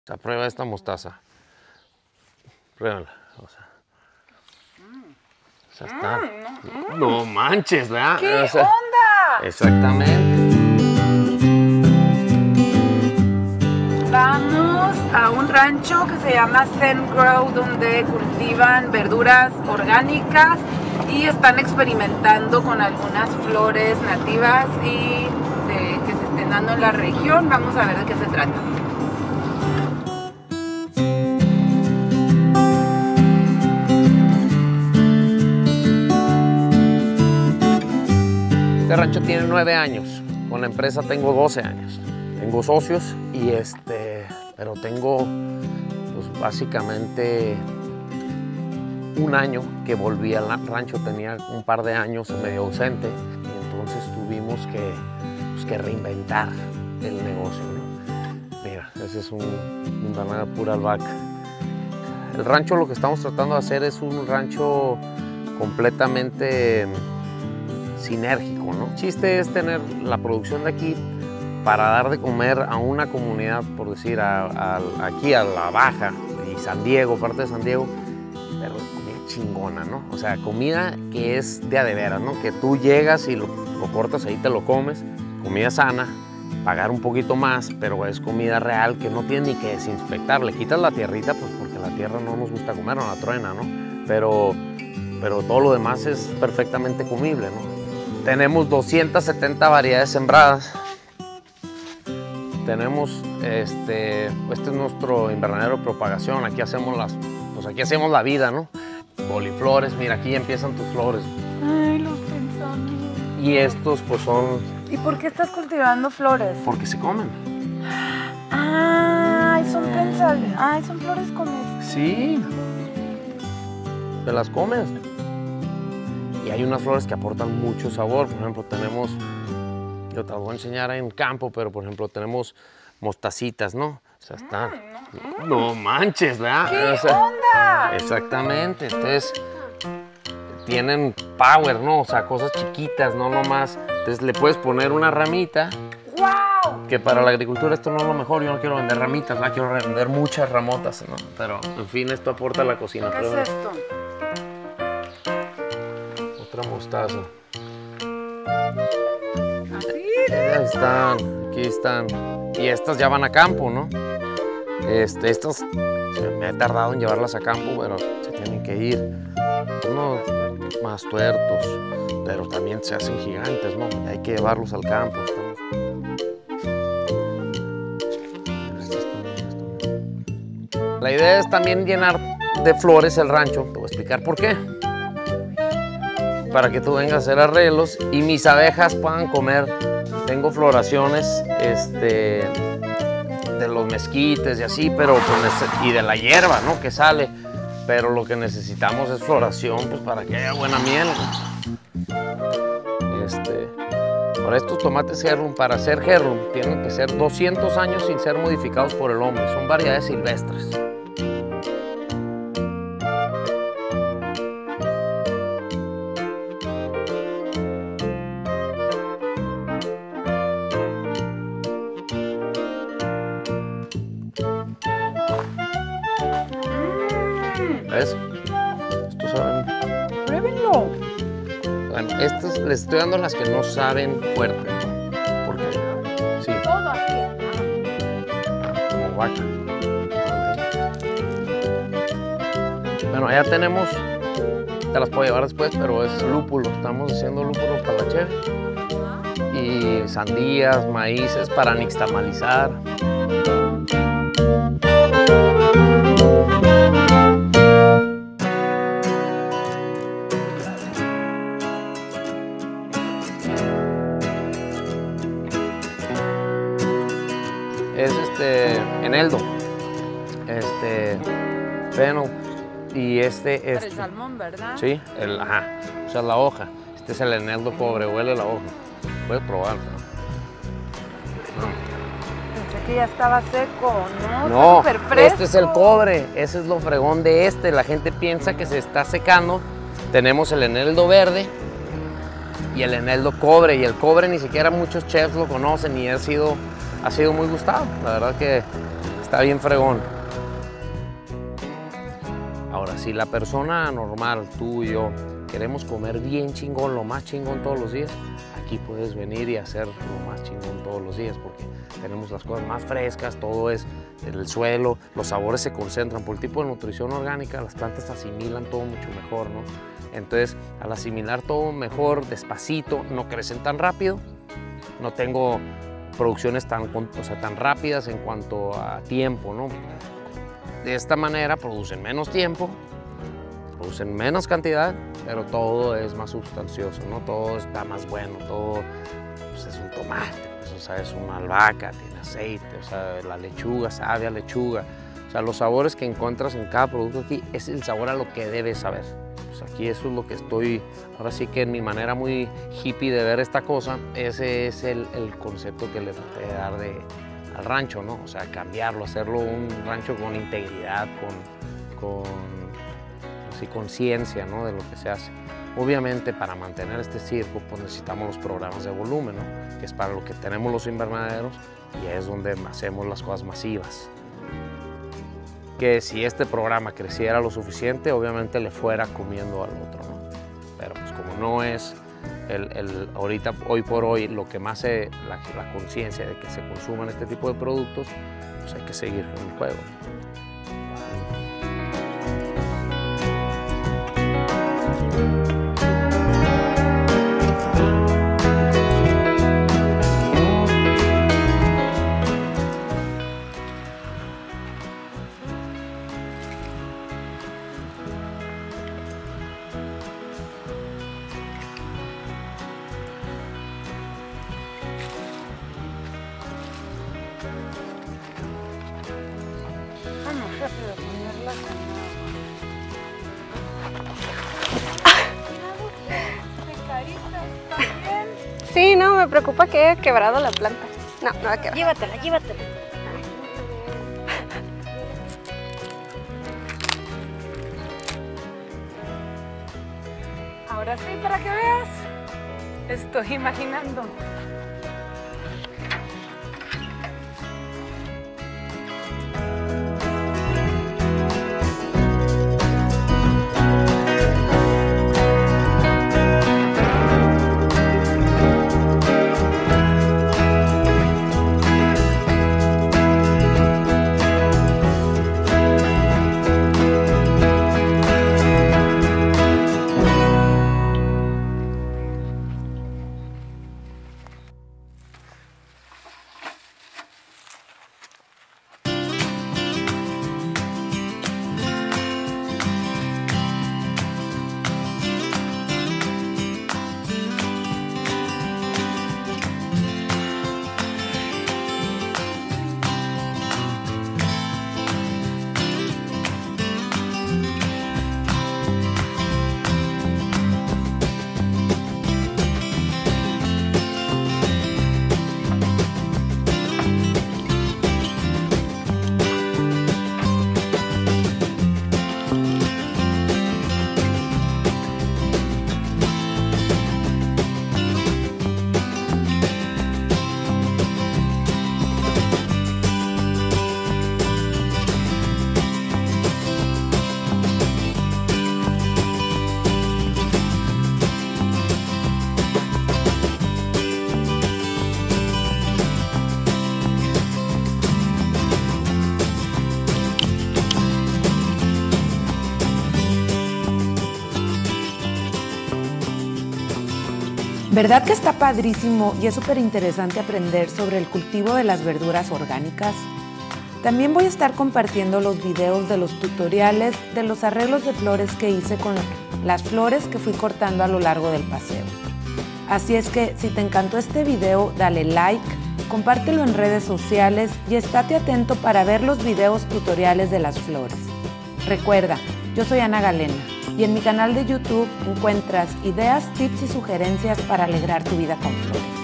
O sea, prueba esta mostaza. Pruébala. O sea, está. No manches, ¿verdad? ¿Qué o sea, onda? Exactamente. Vamos a un rancho que se llama Zen Grow, donde cultivan verduras orgánicas y están experimentando con algunas flores nativas y que se estén dando en la región. Vamos a ver de qué se trata. Este rancho tiene 9 años. Con la empresa tengo 12 años. Tengo socios y pero tengo pues básicamente un año que volví al rancho. Tenía un par de años medio ausente y entonces tuvimos que reinventar el negocio, ¿no? Mira, ese es un banana pura albahaca. El rancho, lo que estamos tratando de hacer es un rancho completamente sinérgico, ¿no? El chiste es tener la producción de aquí para dar de comer a una comunidad, por decir, aquí a La Baja y San Diego, parte de San Diego, pero comida chingona, ¿no? O sea, comida que es de a de veras, ¿no? Que tú llegas y lo cortas ahí, te lo comes, comida sana, pagar un poquito más, pero es comida real que no tiene ni que desinfectar. Le quitas la tierrita, pues porque la tierra no nos gusta comer, no la truena, ¿no? Pero todo lo demás es perfectamente comible, ¿no? Tenemos 270 variedades sembradas. Tenemos, este es nuestro invernadero de propagación. Aquí hacemos aquí hacemos la vida, ¿no? Coliflores, mira, aquí empiezan tus flores. Ay, los pensamientos. Y estos, pues son... ¿Y por qué estás cultivando flores? Porque se comen. Ay, son pensamientos. Ay, son flores comestibles. Sí. Te las comes. Y hay unas flores que aportan mucho sabor. Por ejemplo, yo te las voy a enseñar en campo, pero por ejemplo tenemos mostacitas, ¿no? O sea, están... No manches, ¿verdad? ¿Qué onda? Exactamente. Entonces, tienen power, ¿no? O sea, cosas chiquitas, no nomás. Entonces le puedes poner una ramita. ¡Wow! Que para la agricultura esto no es lo mejor. Yo no quiero vender ramitas, ¿verdad? Quiero vender muchas ramotas, ¿no? Pero, en fin, esto aporta a la cocina. ¿Qué es esto? Otra mostaza. ¿Así? Aquí están. Y estas ya van a campo, ¿no? Estas me he tardado en llevarlas a campo, pero se tienen que ir. Unos más tuertos, pero también se hacen gigantes, ¿no? Y hay que llevarlos al campo. La idea es también llenar de flores el rancho. Te voy a explicar por qué. Para que tú vengas a hacer arreglos y mis abejas puedan comer. Tengo floraciones de los mezquites y así, pero y de la hierba, ¿no? Que sale. Pero lo que necesitamos es floración, pues para que haya buena miel. Para estos tomates heirloom, para ser heirloom, tienen que ser 200 años sin ser modificados por el hombre. Son variedades silvestres. ¿Ves? Estos saben. Pruébenlo. Bueno, estas les estoy dando las que no saben fuerte. Porque, sí, Todo aquí. como vaca. Bueno, ya tenemos, te las puedo llevar después, pero es lúpulo. Estamos haciendo lúpulo para la cheve. Y sandías, maíces para nixtamalizar. Es eneldo, fennel y Para el salmón, ¿verdad? sí, o sea, la hoja. Este es el eneldo cobre, huele la hoja. Puedes probar, Pensé que ya estaba seco, ¿no? No, Está súper fresco. este es el cobre, ese es lo fregón de este. La gente piensa que se está secando. Tenemos el eneldo verde y el eneldo cobre, y el cobre ni siquiera muchos chefs lo conocen y ha sido muy gustado. La verdad que está bien fregón. Ahora, si la persona normal, tú y yo, queremos comer bien chingón, lo más chingón todos los días, aquí puedes venir y hacer lo más chingón todos los días, porque tenemos las cosas más frescas, todo es el suelo, los sabores se concentran. Por el tipo de nutrición orgánica, las plantas asimilan todo mucho mejor, ¿no? Entonces, al asimilar todo mejor, despacito, no crecen tan rápido, no tengo producciones tan rápidas en cuanto a tiempo, ¿no? De esta manera producen menos tiempo, producen menos cantidad, pero todo es más sustancioso, ¿no? Todo está más bueno, todo pues, es un tomate, pues, o sea, es una albahaca, tiene aceite, o sea, la lechuga sabe a lechuga. O sea, los sabores que encuentras en cada producto aquí es el sabor a lo que debes saber. Pues aquí eso es lo que estoy, ahora sí que en mi manera muy hippie de ver esta cosa, ese es el concepto que le traté de dar al rancho, ¿no? O sea, cambiarlo, hacerlo un rancho con integridad, con conciencia, ¿no? De lo que se hace. Obviamente, para mantener este circo, pues necesitamos los programas de volumen, ¿no? Que es para lo que tenemos los invernaderos y es donde hacemos las cosas masivas. Que si este programa creciera lo suficiente, obviamente le fuera comiendo al otro, ¿no? Pero pues como no es ahorita, hoy por hoy, lo que más es la conciencia de que se consuman este tipo de productos, pues hay que seguir en el juego. Sí, no, me preocupa que haya quebrado la planta. No, no va a quebrar. Llévatela, llévatela. Ahora sí, para que veas, estoy imaginando. ¿Verdad que está padrísimo y es súper interesante aprender sobre el cultivo de las verduras orgánicas? También voy a estar compartiendo los videos de los tutoriales de los arreglos de flores que hice con las flores que fui cortando a lo largo del paseo. Así es que si te encantó este video, dale like, compártelo en redes sociales y estate atento para ver los videos tutoriales de las flores. Recuerda, yo soy Ana Galena y en mi canal de YouTube encuentras ideas, tips y sugerencias para alegrar tu vida con flores.